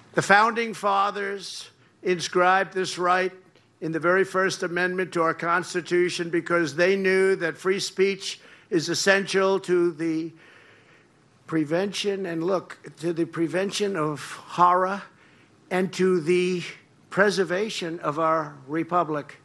The Founding Fathers inscribed this right in the very first amendment to our Constitution because they knew that free speech is essential to the prevention of horror and to the preservation of our republic.